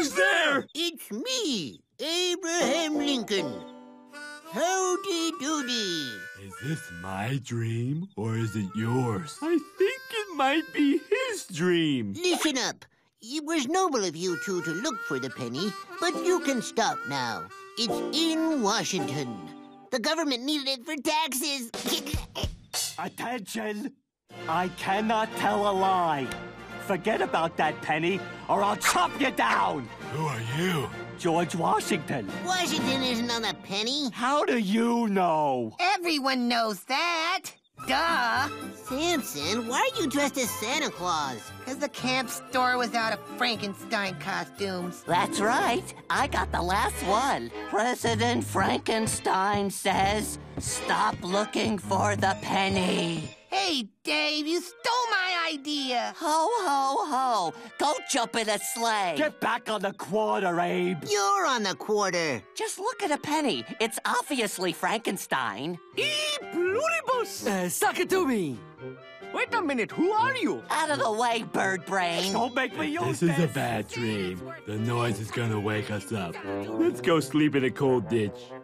Who's there? It's me, Abraham Lincoln. Howdy doody. Is this my dream, or is it yours? I think it might be his dream. Listen up. It was noble of you two to look for the penny, but you can stop now. It's in Washington. The government needed it for taxes. Attention! I cannot tell a lie. Forget about that penny, or I'll chop you down. Who are you? George Washington. Washington isn't on a penny. How do you know? Everyone knows that. Duh. Samson, why are you dressed as Santa Claus? Because the camp store was out of Frankenstein costumes. That's right. I got the last one. President Frankenstein says, stop looking for the penny. Hey, Dave, you stole my idea. Ho, ho, ho. Go jump in a sleigh. Get back on the quarter, Abe. You're on the quarter. Just look at a penny. It's obviously Frankenstein. Pluribus! Suck it to me! Wait a minute, who are you? Out of the way, bird brain. Don't make me use This is a bad dream. The noise is gonna wake us up. Let's go sleep in a cold ditch.